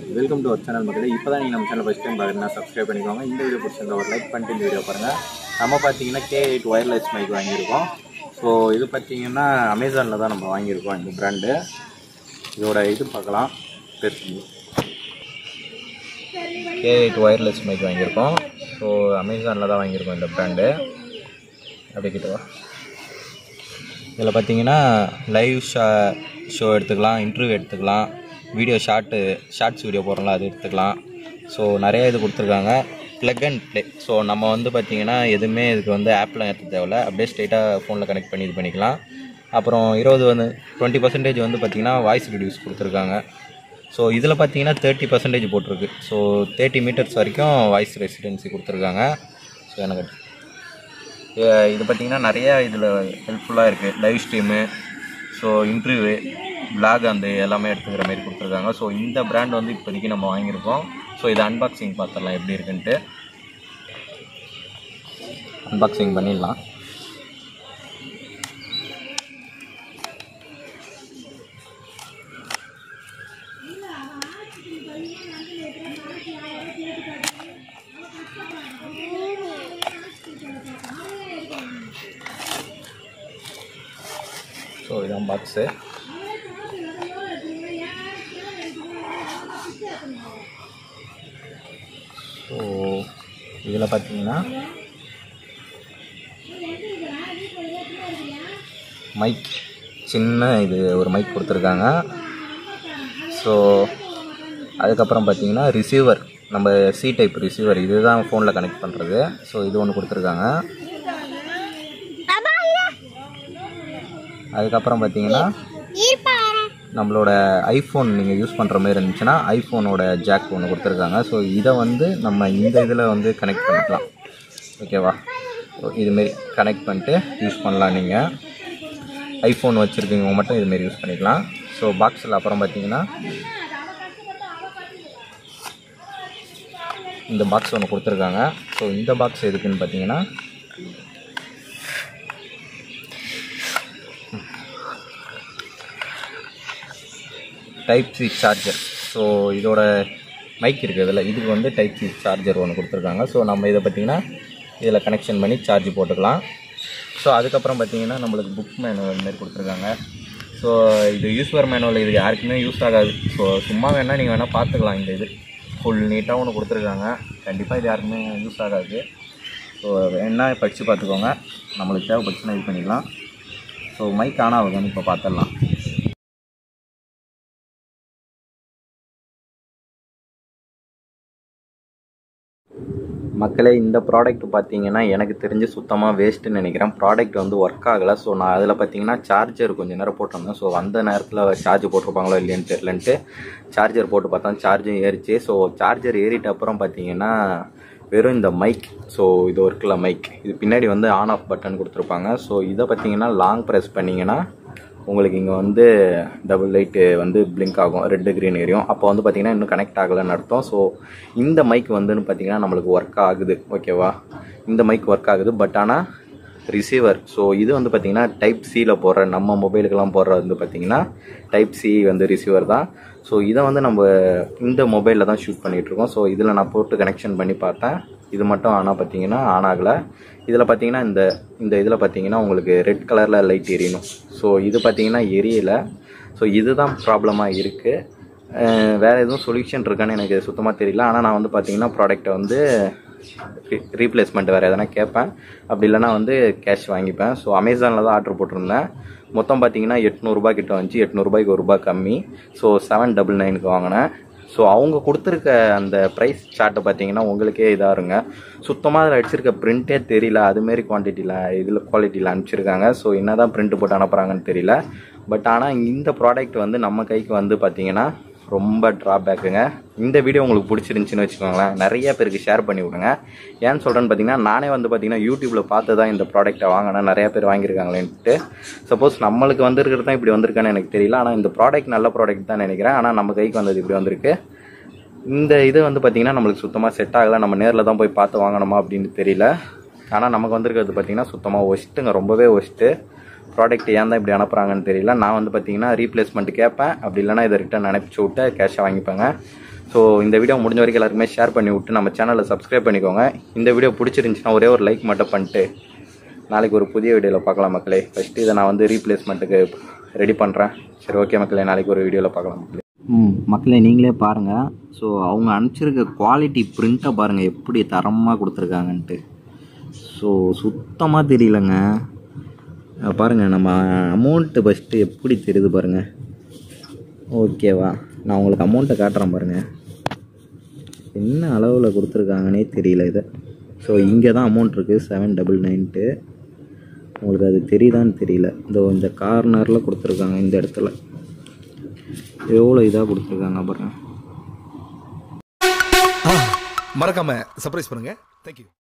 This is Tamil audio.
வெல்கம் டு அவர் சேனல் மக்களே. இப்போ தான் நீங்கள் நம்ம சேனல் ஃபஸ்ட் டைம் பார்க்குறீங்கன்னா சப்ஸ்கிரைப் பண்ணிக்கோங்க. இந்த வீடியோ பிடிச்சிருந்தா ஒரு லைக் பண்ணிட்டு இந்த வீடியோ பாருங்கள். நம்ம பார்த்தீங்கன்னா K8 ஒயர்லெஸ் மைக் வாங்கியிருக்கோம். ஸோ இது பார்த்தீங்கன்னா அமேசானில் தான் நம்ம வாங்கியிருக்கோம். இந்த பிராண்டு இதோட இது பார்க்கலாம். K8 ஒயர்லெஸ் மைக் வாங்கியிருக்கோம். ஸோ அமேசானில் தான் வாங்கியிருக்கோம் இந்த பிராண்டு. அப்படிக்கிட்டவா இதில் பார்த்தீங்கன்னா லைவ் ஷோ எடுத்துக்கலாம், இன்டர்வியூ எடுத்துக்கலாம், வீடியோ ஷார்ட்ஸ் வீடியோ போடுறோம்ல அது எடுத்துக்கலாம். ஸோ நிறைய இது கொடுத்துருக்காங்க. Plug and play. ஸோ நம்ம வந்து பார்த்திங்கன்னா எதுவுமே இதுக்கு வந்து ஆப்பில் ஏற்ற தேவையில்ல, அப்படியே ஸ்ட்ரெயிட்டாக ஃபோனில் கனெக்ட் பண்ணி இது பண்ணிக்கலாம். அப்புறம் 20% வந்து பார்த்திங்கன்னா வாய்ஸ் ரெடியூஸ் கொடுத்துருக்காங்க. ஸோ இதில் பார்த்தீங்கன்னா 30% போட்டிருக்கு. ஸோ 30 மீட்டர்ஸ் வரைக்கும் வாய்ஸ் ரெசிடென்சி கொடுத்துருக்காங்க. ஸோ எனக்கு இது பார்த்திங்கன்னா நிறையா இதில் ஹெல்ப்ஃபுல்லாக இருக்குது. Live stream, so interview, vlog அந்த எல்லாமே எடுத்துக்கிற மாதிரி கொடுத்துருக்காங்க. ஸோ இந்த பிராண்ட் வந்து இப்போதைக்கு நம்ம வாங்கியிருக்கோம். ஸோ இது அன்பாக்சிங் பார்த்துடலாம் எப்படி இருக்குன்ட்டு. அன்பாக்சிங் பண்ணிடலாம். ஸோ இதான் பாக்ஸு. ஸோ இதில் பார்த்தீங்கன்னா மைக், சின்ன இது ஒரு மைக் கொடுத்துருக்காங்க. ஸோ அதுக்கப்புறம் பார்த்தீங்கன்னா ரிசீவர், நம்ம சி டைப் ரிசீவர், இதுதான் ஃபோனில் கனெக்ட் பண்ணுறது. ஸோ இது ஒன்று கொடுத்துருக்காங்க. அதுக்கப்புறம் பார்த்தீங்கன்னா நம்மளோட ஐஃபோன் நீங்கள் யூஸ் பண்ணுற மாதிரி இருந்துச்சுன்னா ஐஃபோனோட ஜாக் ஒன்று கொடுத்துருக்காங்க. ஸோ இதை வந்து நம்ம இந்த இதில் வந்து கனெக்ட் பண்ணிக்கலாம். ஓகேவா? இதுமாரி கனெக்ட் பண்ணிட்டு யூஸ் பண்ணலாம். நீங்கள் ஐஃபோன் வச்சுருக்கீங்க மட்டும் இதுமாரி யூஸ் பண்ணிக்கலாம். ஸோ பாக்ஸில் அப்புறம் பார்த்தீங்கன்னா இந்த பாக்ஸ் ஒன்று கொடுத்துருக்காங்க. ஸோ இந்த பாக்ஸ் எதுக்குன்னு பார்த்தீங்கன்னா டைப் சி சார்ஜர். ஸோ இதோட மைக் இருக்குதுல்ல, இதுக்கு வந்து டைப் சி சார்ஜர் ஒன்று கொடுத்துருக்காங்க. ஸோ நம்ம இதை பார்த்திங்கன்னா இதில் கனெக்ஷன் பண்ணி சார்ஜ் போட்டுக்கலாம். ஸோ அதுக்கப்புறம் பார்த்திங்கன்னா நம்மளுக்கு புக் மேனுவல் மாரி கொடுத்துருக்காங்க. ஸோ இது யூஸர் மேனுவல், இது யாருக்குமே யூஸ் ஆகாது. ஸோ சும்மா வேணால் நீங்கள் வேணால் பார்த்துக்கலாம். இந்த இது ஃபுல் நீட்டாக ஒன்று கொடுத்துருக்காங்க. கண்டிப்பாக இது யாருக்குமே யூஸ் ஆகாது. ஸோ வேணா படித்து பார்த்துக்கோங்க. நம்மளுக்கு தேவைப்பட்டுச்சுன்னா இது பண்ணிடலாம். ஸோ மைக் ஆன் ஆகுதுன்னு இப்போ பார்த்துடலாம். மக்களே, இந்த ப்ராடக்ட் பார்த்தீங்கன்னா எனக்கு தெரிஞ்சு சுத்தமாக வேஸ்ட்டுன்னு நினைக்கிறேன். ப்ராடக்ட் வந்து ஒர்க் ஆகலை. ஸோ நான் அதில் பார்த்தீங்கன்னா சார்ஜர் கொஞ்சம் நேரம் போட்டிருந்தேன். ஸோ அந்த நேரத்தில் சார்ஜ் போட்டிருப்பாங்களோ இல்லைன்னு தெரியலன்ட்டு சார்ஜர் போட்டு பார்த்தா சார்ஜும் ஏறிச்சு. ஸோ சார்ஜர் ஏறிட்ட அப்புறம் பார்த்தீங்கன்னா வெறும் இந்த மைக், ஸோ இது இருக்குல்ல மைக், இது பின்னாடி வந்து ஆன் ஆஃப் பட்டன் கொடுத்துருப்பாங்க. ஸோ இதை பார்த்தீங்கன்னா லாங் ப்ரெஸ் பண்ணிங்கன்னா உங்களுக்கு இங்கே வந்து டபுள் லைட்டு வந்து பிளிங்க் ஆகும், ரெட்டு க்ரீன் ஏரியும். அப்போ வந்து பார்த்திங்கன்னா இன்னும் கனெக்ட் ஆகலைன்னு அர்த்தம். ஸோ இந்த மைக் வந்துன்னு பார்த்திங்கன்னா நம்மளுக்கு ஒர்க் ஆகுது. ஓகேவா? இந்த மைக் ஒர்க் ஆகுது. பட் ஆனால் ரிசீவர், ஸோ இது வந்து பார்த்திங்கன்னா டைப் சியில் போடுற, நம்ம மொபைலுக்கெல்லாம் போடுற வந்து பார்த்திங்கன்னா டைப் சி வந்து ரிசீவர் தான். ஸோ இதை வந்து நம்ம இந்த மொபைலில் தான் ஷூட் பண்ணிகிட்ருக்கோம். ஸோ இதில் நான் போட்டு கனெக்ஷன் பண்ணி பார்த்தேன். இது மட்டும் ஆனால் பார்த்திங்கன்னா ஆன் ஆகலை. இதில் பார்த்தீங்கன்னா இந்த இதில் பார்த்தீங்கன்னா உங்களுக்கு ரெட் கலரில் லைட் எரியணும். ஸோ இது பார்த்தீங்கன்னா எரியலை. ஸோ இதுதான் ப்ராப்ளமாக இருக்குது. வேறு எதுவும் சொல்யூஷன் இருக்கான்னு எனக்கு சுத்தமாக தெரியல. ஆனால் நான் வந்து பார்த்தீங்கன்னா ப்ராடக்ட்டை வந்து ரீப்ளேஸ்மெண்ட் வேறு எதனா கேட்பேன், அப்படி இல்லைனா வந்து கேஷ் வாங்கிப்பேன். ஸோ அமேசானில் தான் ஆர்டர் போட்டிருந்தேன். மொத்தம் பார்த்தீங்கன்னா 800 ரூபாய் கிட்ட வந்துச்சு. 800 ரூபாய்க்கு ₹1 கம்மி. ஸோ 799க்கு வாங்கினேன். ஸோ அவங்க கொடுத்துருக்க அந்த ப்ரைஸ் சார்ட்டை பார்த்தீங்கன்னா உங்களுக்கே இதாக இருங்க. சுத்தமாக அதில் அடிச்சிருக்க பிரிண்ட்டே தெரியல. அதுமாரி குவாலிட்டியில் அனுப்பிச்சிருக்காங்க. ஸோ என்ன தான் பிரிண்ட் போட்டு அனுப்புகிறாங்கன்னு தெரியல. பட் ஆனால் இந்த ப்ராடக்ட் வந்து நம்ம கைக்கு வந்து பார்த்தீங்கன்னா ரொம்ப ட்ராபேக்குங்க. இந்த வீடியோ உங்களுக்கு பிடிச்சிருந்துச்சின்னு வச்சுக்கோங்களேன், நிறைய பேருக்கு ஷேர் பண்ணி விடுங்க. ஏன்னு சொல்கிறேன்னு பார்த்தீங்கன்னா நானே வந்து பார்த்தீங்கன்னா யூடியூப்பில் பார்த்து தான் இந்த ப்ராடக்ட்டை வாங்கினேன். நிறையா பேர் வாங்கியிருக்காங்களேன்ட்டு. சப்போஸ் நம்மளுக்கு வந்திருக்கிறது தான் இப்படி வந்திருக்கான்னு எனக்கு தெரியல. ஆனால் இந்த ப்ராடக்ட் நல்ல ப்ராடக்ட் தான் நினைக்கிறேன். ஆனால் நம்ம கைக்கு வந்தது இப்படி வந்திருக்கு. இந்த இது வந்து பார்த்திங்கன்னா நம்மளுக்கு சுத்தமாக செட் ஆகலை. நம்ம நேரில் தான் போய் பார்த்து வாங்கணுமா அப்படின்னு தெரியல. ஆனால் நமக்கு வந்திருக்கிறது பார்த்திங்கன்னா சுத்தமாக ஒஸ்ட்டுங்க, ரொம்பவே ஒஸ்ட்டு. ப்ராடக்ட் ஏன் தான் இப்படி அனுப்புகிறாங்கன்னு தெரியல. நான் வந்து பார்த்தீங்கன்னா ரீப்ளேஸ்மெண்ட் கேட்பேன், அப்படி இல்லைனா இதை ரிட்டன் அனுப்பிச்சி விட்டு கேஷை வாங்கிப்பேங்க. ஸோ இந்த வீடியோ முடிஞ்ச வரைக்கும் எல்லாருமே ஷேர் பண்ணி விட்டு நம்ம சேனலை சப்ஸ்கிரைப் பண்ணிக்கோங்க. இந்த வீடியோ பிடிச்சிருந்துச்சுன்னா ஒரே ஒரு லைக் மட்டும் பண்ணிட்டு நாளைக்கு ஒரு புதிய வீடியோவில் பார்க்கலாம் மக்களே. ஃபஸ்ட்டு இதை நான் வந்து ரீப்ளேஸ்மெண்ட்டுக்கு ரெடி பண்ணுறேன். சரி ஓகே மக்களே, நாளைக்கு ஒரு வீடியோவில் பார்க்கலாம் மக்களே. மக்களே நீங்களே பாருங்கள். ஸோ அவங்க அனுப்பிச்சிருக்க குவாலிட்டி பிரிண்ட்டை பாருங்கள் எப்படி தரமாக கொடுத்துருக்காங்கன்ட்டு. ஸோ சுத்தமாக தெரியலங்க. பாருங்கள் நம்ம அமௌண்ட்டு ஃபஸ்ட்டு எப்படி தெரியுது பாருங்கள். ஓகேவா, நான் உங்களுக்கு அமௌண்ட்டை காட்டுறேன் பாருங்கள். என்ன அளவில் கொடுத்துருக்காங்கன்னே தெரியல இது. ஸோ இங்கே தான் அமௌண்ட் இருக்குது 799. உங்களுக்கு அது தெரியுதான்னு தெரியல. இந்த கார்னரில் கொடுத்துருக்காங்க. இந்த இடத்துல எவ்வளோ இதாக கொடுத்துருக்காங்க பாருங்கள். மறக்காம சர்ப்ரைஸ் பண்ணுங்க. தேங்க்யூ.